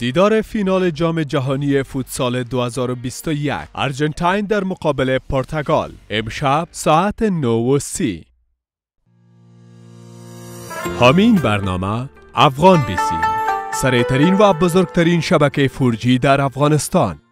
دیدار فینال جام جهانی فوتسال 2021 ارژانتین در مقابل پرتغال امشب ساعت 9:30. همین برنامه افغان بیسی، سریعترین و بزرگترین شبکه 4G در افغانستان.